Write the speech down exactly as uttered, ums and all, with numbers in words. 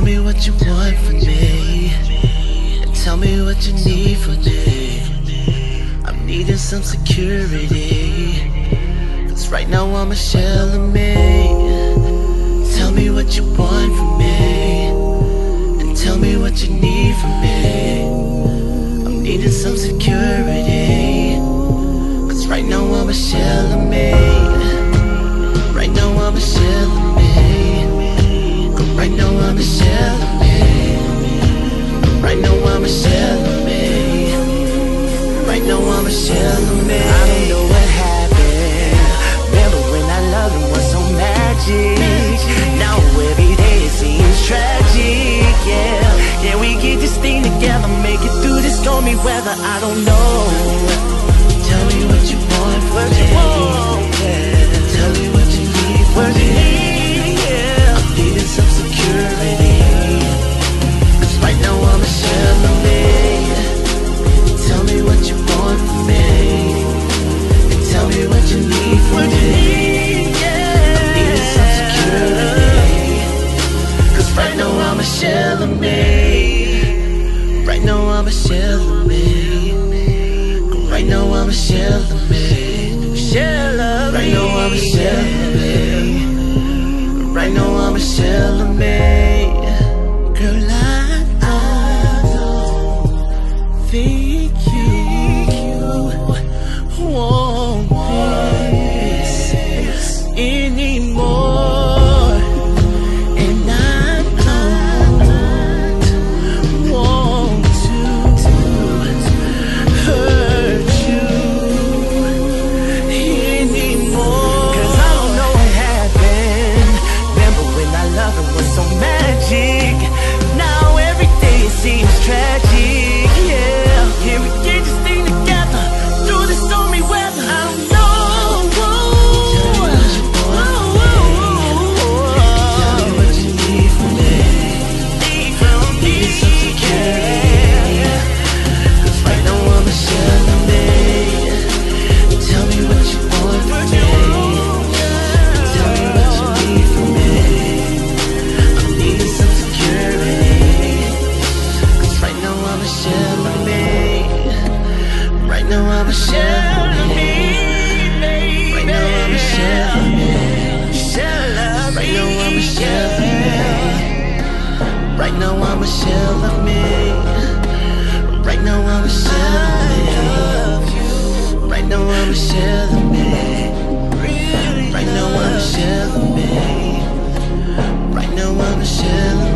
Tell me what you want from me, and tell me what you need from me. I'm needing some security, cause right now I'm a shell of me. Tell me what you want from me, and tell me what you need from me. I'm needing some security, cause right now I'm a shell of me. Right now I'm a shell of me. Right now I'm a shell of me. Right now I'm a shell of me. Right now I'm a shell of me. I don't know what happened. Remember when I loved and was so magic? Now every day it seems tragic. Yeah, yeah, we get this thing together, make it through this stormy weather. I don't know. Tell me what you want from me. Yeah. Tell me what you need from me. Yeah. I'm needing some security, cause right now I'm a shell of me. Tell me what you want from me, and tell me what you need from me. I'm needing some security, cause right now I'm a shell of me. Right now I'm a shell of me. Right now I'm a shell of me. Shell of me. Right now I'm a shell of me. Right now I'm a shell of me. Girl, I don't think you want this anymore, and I don't want to hurt you anymore. Cause I don't know what happened. Remember when I loved it was so magic? Now every day it seems tragic. Yeah, yeah, we get this thing together through the stormy weather. I don't know. Tell me what you need from me. Need some security, cause right now I'm a shell of me. Tell me what you want from me. Tell me what you need from me. I'm needing some security, cause right now I'm a shell of me. Right now I'm a shell of me. Right now I'm a shell of me. Right now I'm a shell of me. Right now I'm a shell of me. Right now I'm a shell of me. Right now I'm a shell of me. Right now I'm a shell of me. Right now I'm a shell of me.